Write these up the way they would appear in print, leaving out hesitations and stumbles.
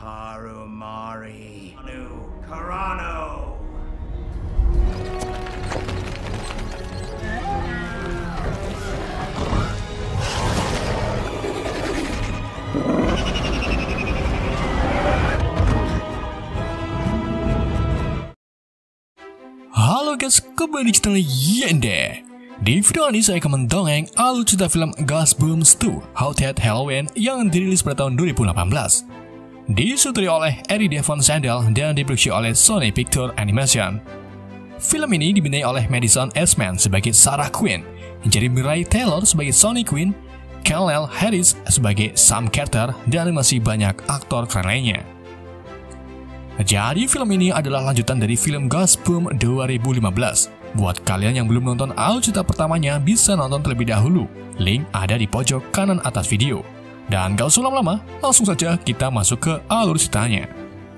Harumari Anu Karano. Halo guys, kembali di channel Yende. Di video ini saya akan mendongeng alur cerita film Goosebumps 2 Haunted Halloween yang dirilis pada tahun 2018. Disutradari oleh Eddie Devon Sandel dan diproduksi oleh Sony Pictures Animation. Film ini dibinai oleh Madison Eastman sebagai Sarah Quinn, Jeremy Ray Taylor sebagai Sonny Quinn, Kal-El Harris sebagai Sam Carter, dan masih banyak aktor keren lainnya. Jadi film ini adalah lanjutan dari film Goosebumps 2015. Buat kalian yang belum nonton alur cerita pertamanya, bisa nonton terlebih dahulu. Link ada di pojok kanan atas video. Dan gak usah lama-lama, langsung saja kita masuk ke alur ceritanya.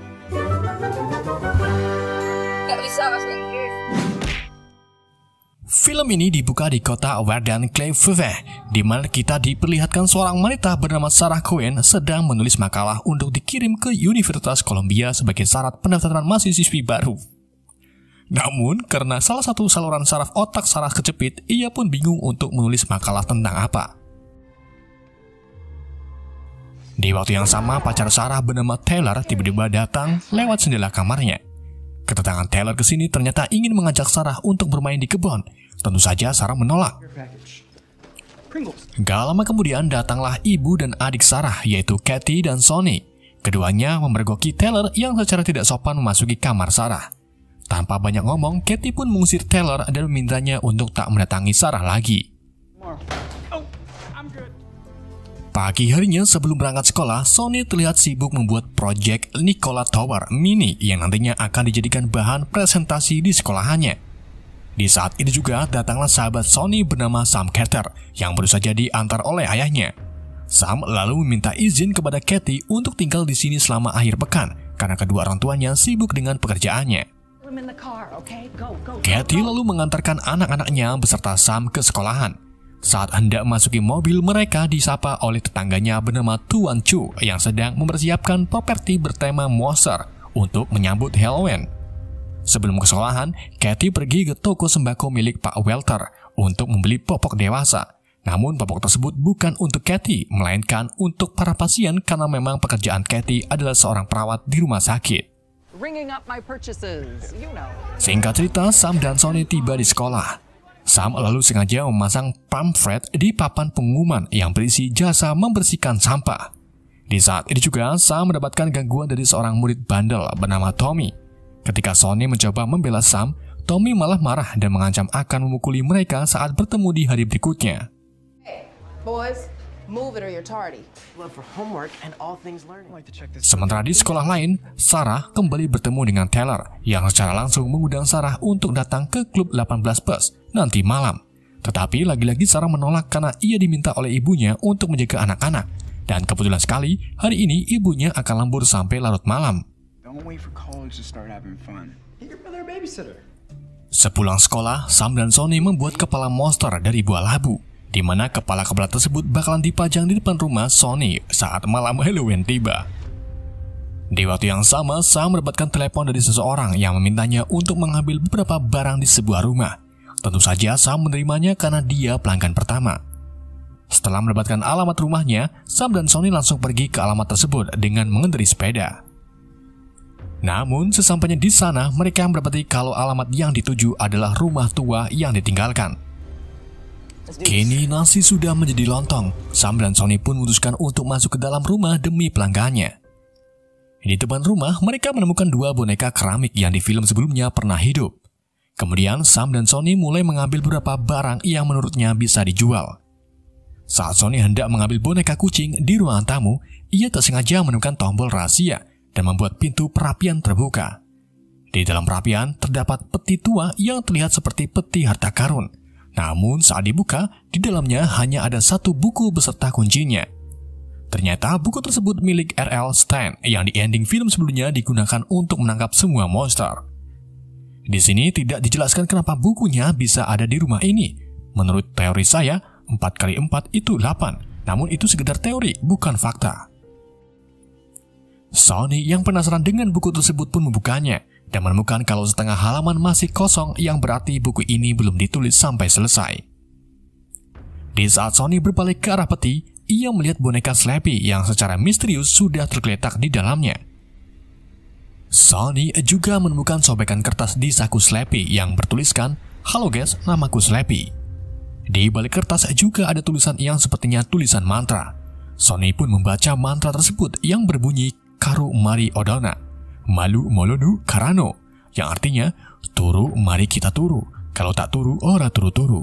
Gak bisa bahasa Inggris. Film ini dibuka di kota Warden Cleve, di mana kita diperlihatkan seorang wanita bernama Sarah Quinn sedang menulis makalah untuk dikirim ke Universitas Columbia sebagai syarat pendaftaran mahasiswi baru. Namun, karena salah satu saluran saraf otak Sarah kecepit, ia pun bingung untuk menulis makalah tentang apa. Di waktu yang sama, pacar Sarah bernama Taylor tiba-tiba datang lewat jendela kamarnya. Kedatangan Taylor ke sini ternyata ingin mengajak Sarah untuk bermain di kebun. Tentu saja Sarah menolak. Gak lama kemudian datanglah ibu dan adik Sarah, yaitu Kathy dan Sonny. Keduanya memergoki Taylor yang secara tidak sopan memasuki kamar Sarah. Tanpa banyak ngomong, Kathy pun mengusir Taylor dan memintanya untuk tak mendatangi Sarah lagi. Pagi harinya sebelum berangkat sekolah, Sonny terlihat sibuk membuat proyek Nikola Tower Mini yang nantinya akan dijadikan bahan presentasi di sekolahannya. Di saat itu juga datanglah sahabat Sonny bernama Sam Carter yang baru saja diantar oleh ayahnya. Sam lalu meminta izin kepada Kathy untuk tinggal di sini selama akhir pekan karena kedua orang tuanya sibuk dengan pekerjaannya. Kathy lalu mengantarkan anak-anaknya beserta Sam ke sekolahan. Saat hendak memasuki mobil, mereka disapa oleh tetangganya bernama Tuan Chu yang sedang mempersiapkan properti bertema monster untuk menyambut Halloween. Sebelum ke sekolahan, Kathy pergi ke toko sembako milik Pak Welter untuk membeli popok dewasa. Namun popok tersebut bukan untuk Kathy, melainkan untuk para pasien karena memang pekerjaan Kathy adalah seorang perawat di rumah sakit. Singkat cerita, Sam dan Sonny tiba di sekolah. Sam lalu sengaja memasang pamflet di papan pengumuman yang berisi jasa membersihkan sampah. Di saat itu juga, Sam mendapatkan gangguan dari seorang murid bandel bernama Tommy. Ketika Sonny mencoba membela Sam, Tommy malah marah dan mengancam akan memukuli mereka saat bertemu di hari berikutnya. Sementara di sekolah lain, Sarah kembali bertemu dengan Taylor yang secara langsung mengundang Sarah untuk datang ke klub 18 plus nanti malam. Tetapi lagi-lagi Sarah menolak karena ia diminta oleh ibunya untuk menjaga anak-anak. Dan kebetulan sekali, hari ini ibunya akan lembur sampai larut malam. Sepulang sekolah, Sam dan Sonny membuat kepala monster dari buah labu, di mana kepala-kepala tersebut bakalan dipajang di depan rumah Sonny saat malam Halloween tiba. Di waktu yang sama, Sam mendapatkan telepon dari seseorang yang memintanya untuk mengambil beberapa barang di sebuah rumah. Tentu saja Sam menerimanya karena dia pelanggan pertama. Setelah mendapatkan alamat rumahnya, Sam dan Sonny langsung pergi ke alamat tersebut dengan mengendarai sepeda. Namun sesampainya di sana, mereka mendapati kalau alamat yang dituju adalah rumah tua yang ditinggalkan. Kini nasi sudah menjadi lontong. Sam dan Sonny pun memutuskan untuk masuk ke dalam rumah demi pelanggannya. Di depan rumah, mereka menemukan dua boneka keramik yang di film sebelumnya pernah hidup. Kemudian Sam dan Sonny mulai mengambil beberapa barang yang menurutnya bisa dijual. Saat Sonny hendak mengambil boneka kucing di ruangan tamu, ia tak sengaja menemukan tombol rahasia dan membuat pintu perapian terbuka. Di dalam perapian terdapat peti tua yang terlihat seperti peti harta karun. Namun saat dibuka, di dalamnya hanya ada satu buku beserta kuncinya. Ternyata buku tersebut milik R.L. Stein yang di ending film sebelumnya digunakan untuk menangkap semua monster. Di sini tidak dijelaskan kenapa bukunya bisa ada di rumah ini. Menurut teori saya, 4 kali 4 itu 8. Namun itu sekedar teori, bukan fakta. Sonny yang penasaran dengan buku tersebut pun membukanya dan menemukan kalau setengah halaman masih kosong, yang berarti buku ini belum ditulis sampai selesai. Di saat Sonny berbalik ke arah peti, ia melihat boneka Slappy yang secara misterius sudah tergeletak di dalamnya. Sonny juga menemukan sobekan kertas di saku Slappy yang bertuliskan, "Halo guys, namaku Slappy." Di balik kertas juga ada tulisan yang sepertinya tulisan mantra. Sonny pun membaca mantra tersebut yang berbunyi Karu Mari Odona, Malu Molonu Karano, yang artinya turu mari kita turu, kalau tak turu ora turu-turu.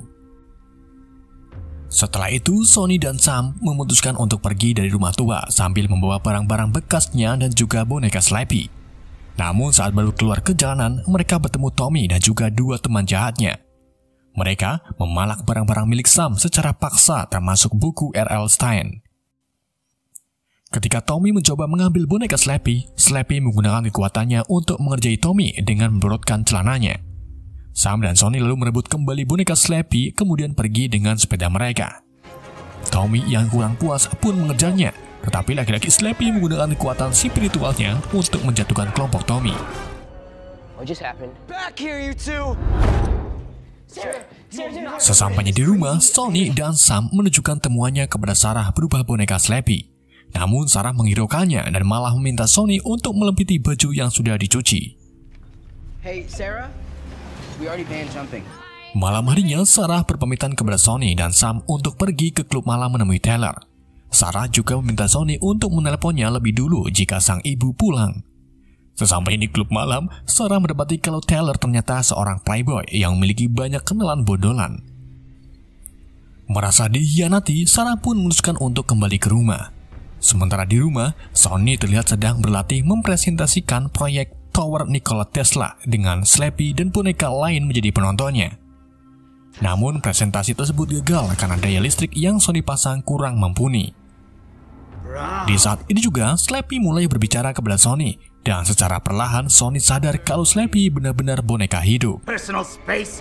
Setelah itu Sonny dan Sam memutuskan untuk pergi dari rumah tua sambil membawa barang-barang bekasnya dan juga boneka Slappy. Namun saat baru keluar ke jalanan, mereka bertemu Tommy dan juga dua teman jahatnya. Mereka memalak barang-barang milik Sam secara paksa, termasuk buku R.L. Stein. Ketika Tommy mencoba mengambil boneka Slappy, Slappy menggunakan kekuatannya untuk mengerjai Tommy dengan memberotkan celananya. Sam dan Sonny lalu merebut kembali boneka Slappy, kemudian pergi dengan sepeda mereka. Tommy yang kurang puas pun mengejarnya, tetapi laki-laki Slappy menggunakan kekuatan spiritualnya untuk menjatuhkan kelompok Tommy. What just happened? Back here, you two! Sesampainya di rumah, Sonny dan Sam menunjukkan temuannya kepada Sarah berupa boneka Slappy. Namun Sarah menghiraukannya dan malah meminta Sonny untuk melebiti baju yang sudah dicuci. Hey, Sarah, we already banned jumping. Malam harinya, Sarah berpamitan kepada Sonny dan Sam untuk pergi ke klub malam menemui Taylor. Sarah juga meminta Sonny untuk menelponnya lebih dulu jika sang ibu pulang. Sesampai di klub malam, Sarah mendapati kalau Taylor ternyata seorang playboy yang memiliki banyak kenalan bondolan. Merasa dihianati, Sarah pun memutuskan untuk kembali ke rumah. Sementara di rumah, Sonny terlihat sedang berlatih mempresentasikan proyek Tower Nikola Tesla dengan Slappy dan boneka lain menjadi penontonnya. Namun presentasi tersebut gagal karena daya listrik yang Sonny pasang kurang mumpuni. Di saat ini juga, Slappy mulai berbicara kepada Sonny, dan secara perlahan Sonny sadar kalau Slappy benar-benar boneka hidup. Personal space.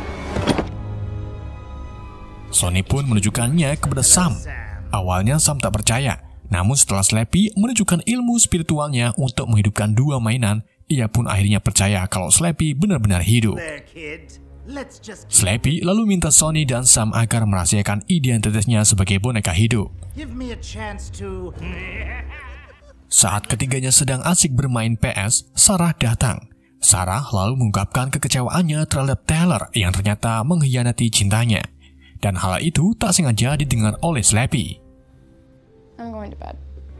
Sonny pun menunjukkannya kepada Sam. Awalnya Sam tak percaya. Namun setelah Slappy menunjukkan ilmu spiritualnya untuk menghidupkan dua mainan, ia pun akhirnya percaya kalau Slappy benar-benar hidup. Slappy lalu minta Sonny dan Sam agar merahasiakan identitasnya sebagai boneka hidup. Saat ketiganya sedang asik bermain PS, Sarah datang. Sarah lalu mengungkapkan kekecewaannya terhadap Taylor yang ternyata mengkhianati cintanya. Dan hal itu tak sengaja didengar oleh Slappy. I'm going to bed.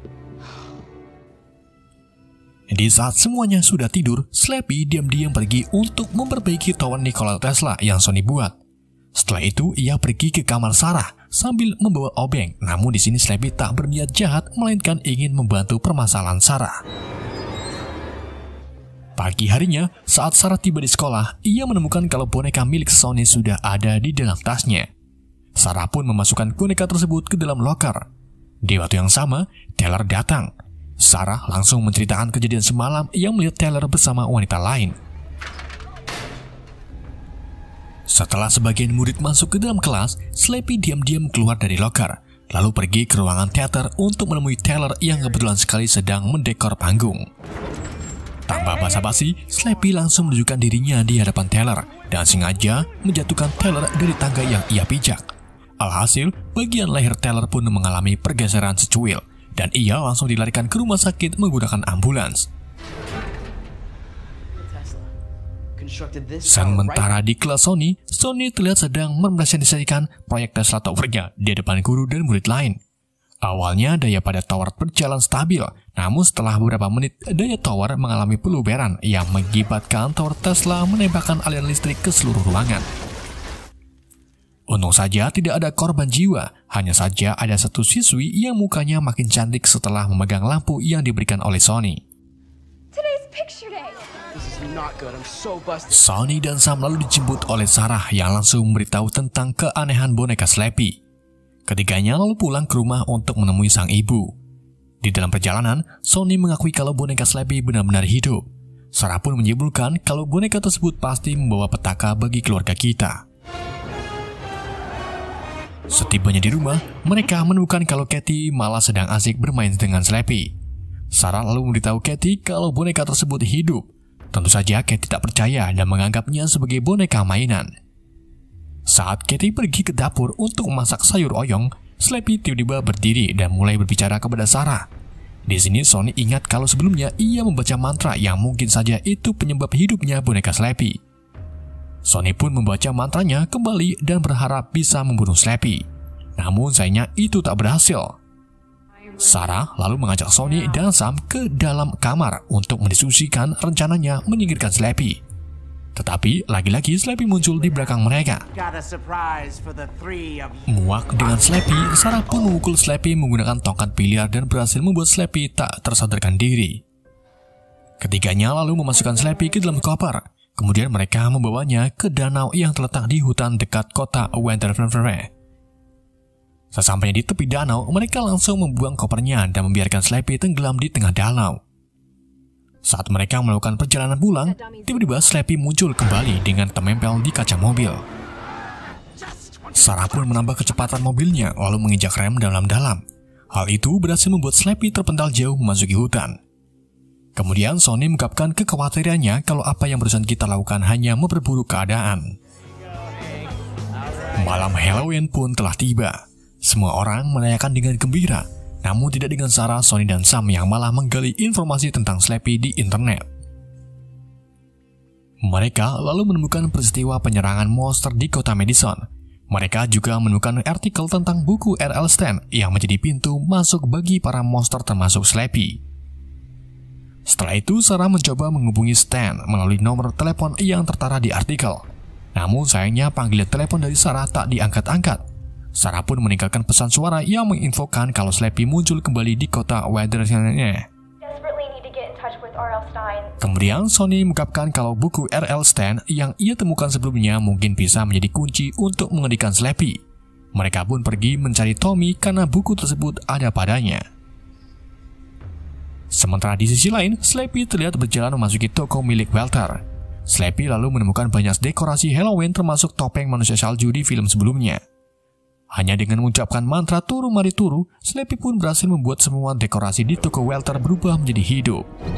Di saat semuanya sudah tidur, Slappy diam-diam pergi untuk memperbaiki tower Nikola Tesla yang Sonny buat. Setelah itu, ia pergi ke kamar Sarah sambil membawa obeng. Namun di sini Slappy tak berniat jahat, melainkan ingin membantu permasalahan Sarah. Pagi harinya, saat Sarah tiba di sekolah, ia menemukan kalau boneka milik Sonny sudah ada di dalam tasnya. Sarah pun memasukkan boneka tersebut ke dalam loker. Di waktu yang sama, Taylor datang. Sarah langsung menceritakan kejadian semalam yang melihat Taylor bersama wanita lain. Setelah sebagian murid masuk ke dalam kelas, Slappy diam-diam keluar dari loker, lalu pergi ke ruangan teater untuk menemui Taylor yang kebetulan sekali sedang mendekor panggung. Tanpa basa-basi, Slappy langsung menunjukkan dirinya di hadapan Taylor dan sengaja menjatuhkan Taylor dari tangga yang ia pijak. Alhasil, bagian leher Taylor pun mengalami pergeseran secuil, dan ia langsung dilarikan ke rumah sakit menggunakan ambulans. Sementara di kelas Sonny terlihat sedang mempresentasikan proyek Tesla Tower-nya di depan guru dan murid lain. Awalnya daya pada tower berjalan stabil, namun setelah beberapa menit daya tower mengalami peluberan yang mengakibatkan tower Tesla menembakkan aliran listrik ke seluruh ruangan. Untung saja tidak ada korban jiwa, hanya saja ada satu siswi yang mukanya makin cantik setelah memegang lampu yang diberikan oleh Sonny. Sonny dan Sam lalu dijemput oleh Sarah yang langsung memberitahu tentang keanehan boneka Slappy. Ketiganya lalu pulang ke rumah untuk menemui sang ibu. Di dalam perjalanan, Sonny mengakui kalau boneka Slappy benar-benar hidup. Sarah pun menyimpulkan kalau boneka tersebut pasti membawa petaka bagi keluarga kita. Setibanya di rumah, mereka menemukan kalau Katie malah sedang asik bermain dengan Slappy. Sarah lalu memberitahu Katie kalau boneka tersebut hidup. Tentu saja Katie tidak percaya dan menganggapnya sebagai boneka mainan. Saat Katie pergi ke dapur untuk memasak sayur oyong, Slappy tiba-tiba berdiri dan mulai berbicara kepada Sarah. Di sini Sonny ingat kalau sebelumnya ia membaca mantra yang mungkin saja itu penyebab hidupnya boneka Slappy. Sonny pun membaca mantranya kembali dan berharap bisa membunuh Slappy. Namun sayangnya itu tak berhasil. Sarah lalu mengajak Sonny dan Sam ke dalam kamar untuk mendiskusikan rencananya menyingkirkan Slappy. Tetapi lagi-lagi Slappy muncul di belakang mereka. Muak dengan Slappy, Sarah pun memukul Slappy menggunakan tongkat biliar dan berhasil membuat Slappy tak tersadarkan diri. Ketiganya lalu memasukkan Slappy ke dalam koper. Kemudian mereka membawanya ke danau yang terletak di hutan dekat kota Winterfell. Sesampainya di tepi danau, mereka langsung membuang kopernya dan membiarkan Slappy tenggelam di tengah danau. Saat mereka melakukan perjalanan pulang, tiba-tiba Slappy muncul kembali dengan terempel di kaca mobil. Sarah pun menambah kecepatan mobilnya lalu menginjak rem dalam-dalam. Hal itu berhasil membuat Slappy terpental jauh memasuki hutan. Kemudian Sonny mengungkapkan kekhawatirannya kalau apa yang barusan kita lakukan hanya memperburuk keadaan. Malam Halloween pun telah tiba. Semua orang merayakan dengan gembira, namun tidak dengan Sarah, Sonny, dan Sam yang malah menggali informasi tentang Slappy di internet. Mereka lalu menemukan peristiwa penyerangan monster di kota Madison. Mereka juga menemukan artikel tentang buku R.L. Stine yang menjadi pintu masuk bagi para monster termasuk Slappy. Setelah itu, Sarah mencoba menghubungi Stine melalui nomor telepon yang tertera di artikel. Namun sayangnya panggilan telepon dari Sarah tak diangkat-angkat. Sarah pun meninggalkan pesan suara yang menginfokan kalau Slappy muncul kembali di kota Winterfell. Kemudian Sonny mengungkapkan kalau buku R.L. Stine yang ia temukan sebelumnya mungkin bisa menjadi kunci untuk menghentikan Slappy. Mereka pun pergi mencari Tommy karena buku tersebut ada padanya. Sementara di sisi lain, Slappy terlihat berjalan memasuki toko milik Walter. Slappy lalu menemukan banyak dekorasi Halloween termasuk topeng manusia salju di film sebelumnya. Hanya dengan mengucapkan mantra turu mari turu, Slappy pun berhasil membuat semua dekorasi di toko Walter berubah menjadi hidup.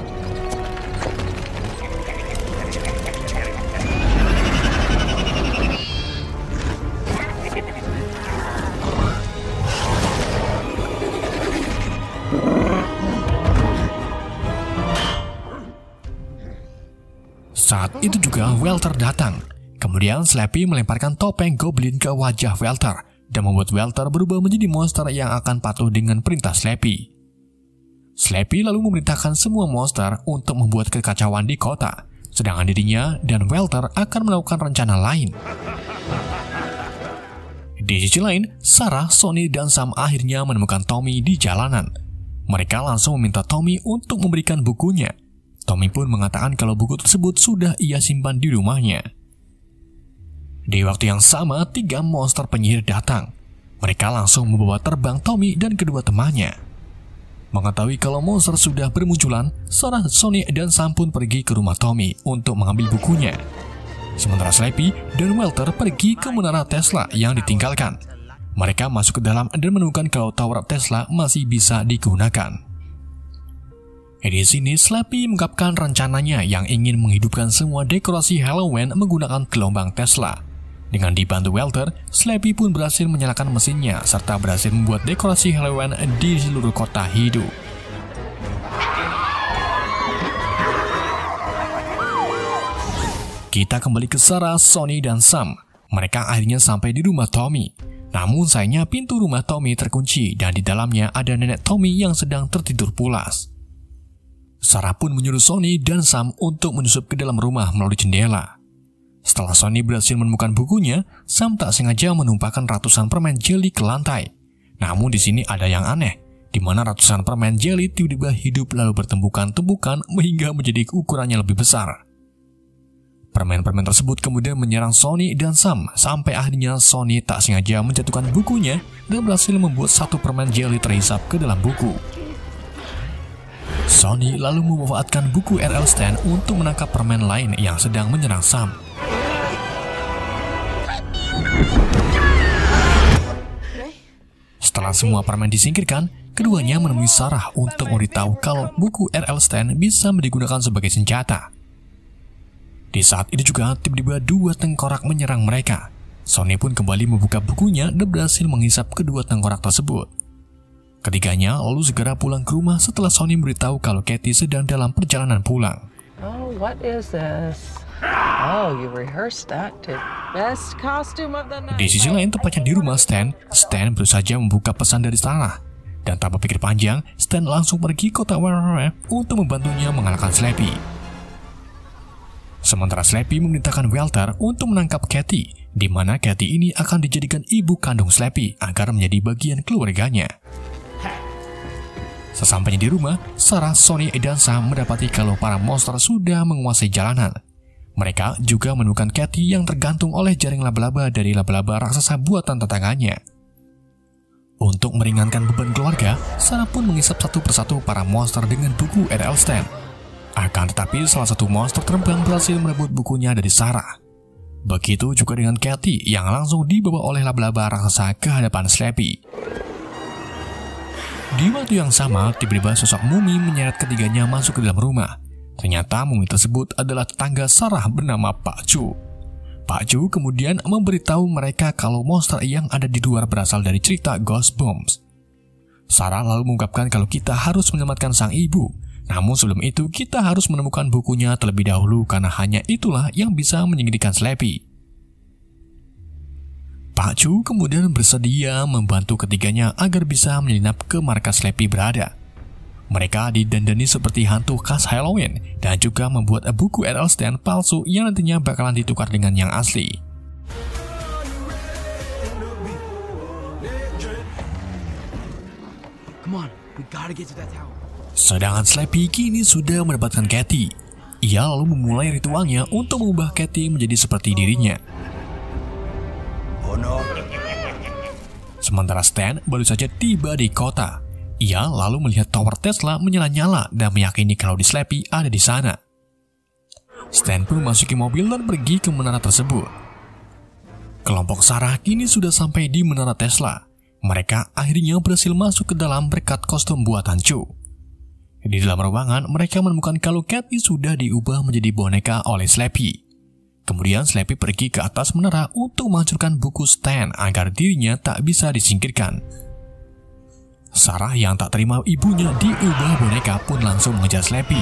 Saat itu juga Walter datang. Kemudian Slappy melemparkan topeng goblin ke wajah Walter dan membuat Walter berubah menjadi monster yang akan patuh dengan perintah Slappy. Slappy lalu memerintahkan semua monster untuk membuat kekacauan di kota, sedangkan dirinya dan Walter akan melakukan rencana lain. Di sisi lain, Sarah, Sonny, dan Sam akhirnya menemukan Tommy di jalanan. Mereka langsung meminta Tommy untuk memberikan bukunya. Tommy pun mengatakan kalau buku tersebut sudah ia simpan di rumahnya. Di waktu yang sama, 3 monster penyihir datang. Mereka langsung membawa terbang Tommy dan kedua temannya. Mengetahui kalau monster sudah bermunculan, Sarah, Sonny, dan Sam pun pergi ke rumah Tommy untuk mengambil bukunya. Sementara Slappy dan Walter pergi ke menara Tesla yang ditinggalkan. Mereka masuk ke dalam dan menemukan kalau tower Tesla masih bisa digunakan. Di sini Slappy mengungkapkan rencananya yang ingin menghidupkan semua dekorasi Halloween menggunakan gelombang Tesla. Dengan dibantu Walter, Slappy pun berhasil menyalakan mesinnya serta berhasil membuat dekorasi Halloween di seluruh kota hidup. Kita kembali ke Sarah, Sonny, dan Sam. Mereka akhirnya sampai di rumah Tommy. Namun sayangnya pintu rumah Tommy terkunci dan di dalamnya ada nenek Tommy yang sedang tertidur pulas. Sarah pun menyuruh Sonny dan Sam untuk menyusup ke dalam rumah melalui jendela. Setelah Sonny berhasil menemukan bukunya, Sam tak sengaja menumpahkan ratusan permen jelly ke lantai. Namun di sini ada yang aneh, di mana ratusan permen jelly tiba-tiba hidup lalu bertumbukan-tumbukan hingga menjadi ukurannya lebih besar. Permen-permen tersebut kemudian menyerang Sonny dan Sam, sampai akhirnya Sonny tak sengaja menjatuhkan bukunya dan berhasil membuat satu permen jelly terhisap ke dalam buku. Sonny lalu memanfaatkan buku R.L. Stine untuk menangkap permen lain yang sedang menyerang Sam. Setelah semua permen disingkirkan, keduanya menemui Sarah untuk memberitahu kalau buku R.L. Stan bisa digunakan sebagai senjata. Di saat itu juga tiba-tiba dua tengkorak menyerang mereka. Sonny pun kembali membuka bukunya dan berhasil menghisap kedua tengkorak tersebut. Ketiganya lalu segera pulang ke rumah setelah Sonny memberitahu kalau Katie sedang dalam perjalanan pulang. Oh, what is this? Oh, you rehearsed that too. Best costume of the night. Di sisi lain, tepatnya di rumah Stan baru saja membuka pesan dari Sarah. Dan tanpa pikir panjang, Stan langsung pergi ke kota Warren untuk membantunya mengalahkan Slappy. Sementara Slappy memerintahkan Walter untuk menangkap Katie, di mana Katie ini akan dijadikan ibu kandung Slappy agar menjadi bagian keluarganya. Sesampainya di rumah, Sarah, Sonny, dan Sam mendapati kalau para monster sudah menguasai jalanan. Mereka juga menemukan Katie yang tergantung oleh jaring laba-laba dari laba-laba raksasa buatan tetangganya. Untuk meringankan beban keluarga, Sarah pun mengisap satu persatu para monster dengan buku R.L. Stan. Akan tetapi salah satu monster terbang berhasil merebut bukunya dari Sarah. Begitu juga dengan Katie yang langsung dibawa oleh laba-laba raksasa ke hadapan Slappy. Di waktu yang sama, tiba-tiba sosok mumi menyeret ketiganya masuk ke dalam rumah. Ternyata mumi tersebut adalah tetangga Sarah bernama Pak Chu. Pak Chu kemudian memberitahu mereka kalau monster yang ada di luar berasal dari cerita Ghost Bombs. Sarah lalu mengungkapkan kalau kita harus menyelamatkan sang ibu. Namun sebelum itu kita harus menemukan bukunya terlebih dahulu karena hanya itulah yang bisa menyingkirkan Slappy. Pak Chu kemudian bersedia membantu ketiganya agar bisa menyelinap ke markas Slappy berada. Mereka didandani seperti hantu khas Halloween dan juga membuat buku R.L. Stan palsu yang nantinya bakalan ditukar dengan yang asli. Come on, we gotta get to that tower. Sedangkan Slappy kini sudah mendapatkan Katie. Ia lalu memulai ritualnya untuk mengubah Katie menjadi seperti dirinya. Oh no. Sementara Stan baru saja tiba di kota. Ia lalu melihat tower Tesla menyala-nyala dan meyakini kalau di Slappy ada di sana. Stan pun memasuki mobil dan pergi ke menara tersebut. Kelompok Sarah kini sudah sampai di menara Tesla. Mereka akhirnya berhasil masuk ke dalam berkat kostum buatan Chu. Di dalam ruangan, mereka menemukan kalau Katie sudah diubah menjadi boneka oleh Slappy. Kemudian Slappy pergi ke atas menara untuk menghancurkan buku Stan agar dirinya tak bisa disingkirkan. Sarah yang tak terima ibunya diubah boneka pun langsung mengejar Slappy.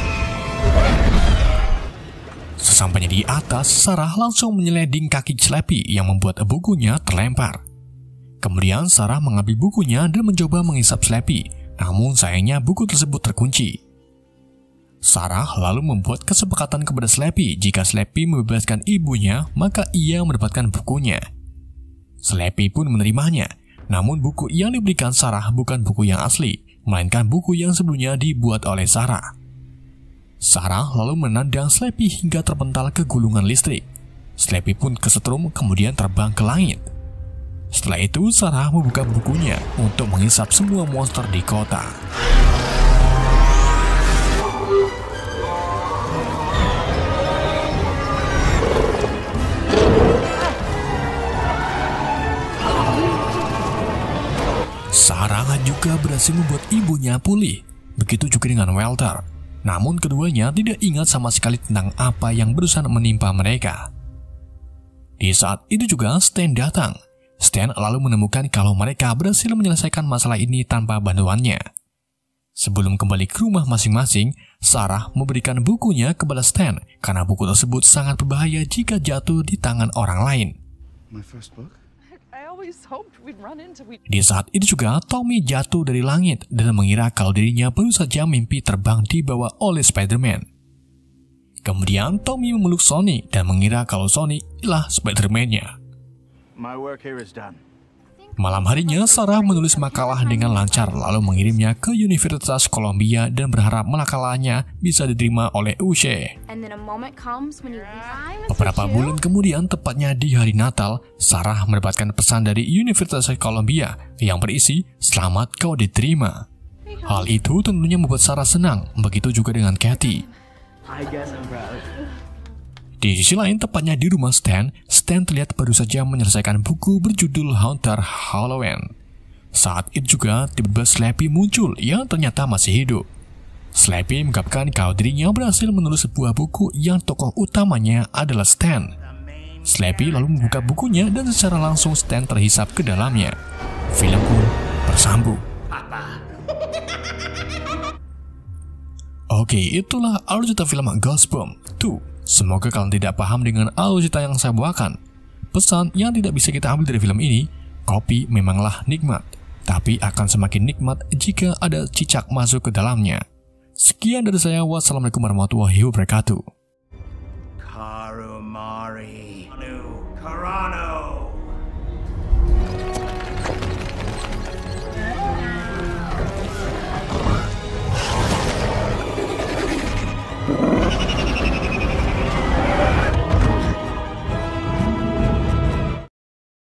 Sesampainya di atas, Sarah langsung menyeleding kaki Slappy yang membuat bukunya terlempar. Kemudian Sarah mengambil bukunya dan mencoba menghisap Slappy, namun sayangnya buku tersebut terkunci. Sarah lalu membuat kesepakatan kepada Slappy jika Slappy membebaskan ibunya, maka ia mendapatkan bukunya. Slappy pun menerimanya. Namun buku yang diberikan Sarah bukan buku yang asli, melainkan buku yang sebelumnya dibuat oleh Sarah. Sarah lalu menendang Slappy hingga terpental ke gulungan listrik. Slappy pun kesetrum kemudian terbang ke langit. Setelah itu Sarah membuka bukunya untuk menghisap semua monster di kota. Sarah juga berhasil membuat ibunya pulih, begitu juga dengan Walter. Namun keduanya tidak ingat sama sekali tentang apa yang barusan menimpa mereka. Di saat itu juga Stan datang. Stan lalu menemukan kalau mereka berhasil menyelesaikan masalah ini tanpa bantuannya. Sebelum kembali ke rumah masing-masing, Sarah memberikan bukunya kepada Stan karena buku tersebut sangat berbahaya jika jatuh di tangan orang lain. My first book? Di saat itu juga Tommy jatuh dari langit dan mengira kalau dirinya baru saja mimpi terbang dibawa oleh Spider-Man. Kemudian Tommy memeluk Sonny dan mengira kalau Sonny ialah Spider-Man-nya. My work here is done. Malam harinya Sarah menulis makalah dengan lancar lalu mengirimnya ke Universitas Columbia dan berharap makalahnya bisa diterima oleh Ushe. Beberapa bulan kemudian, tepatnya di hari Natal, Sarah mendapatkan pesan dari Universitas Columbia yang berisi "Selamat kau diterima". Hal itu tentunya membuat Sarah senang, begitu juga dengan Katie. I guess I'm proud. Di sisi lain, tepatnya di rumah Stan terlihat baru saja menyelesaikan buku berjudul Haunter Halloween. Saat itu juga tiba-tiba Slappy muncul yang ternyata masih hidup. Slappy mengungkapkan kalau dirinya berhasil menulis sebuah buku yang tokoh utamanya adalah Stan. Slappy lalu membuka bukunya dan secara langsung Stan terhisap ke dalamnya. Film pun bersambung. Oke, itulah alur cerita film Goosebumps 2. Semoga kalian tidak paham dengan alur cerita yang saya bawakan. Pesan yang tidak bisa kita ambil dari film ini, kopi memanglah nikmat, tapi akan semakin nikmat jika ada cicak masuk ke dalamnya. Sekian dari saya, wassalamualaikum warahmatullahi wabarakatuh.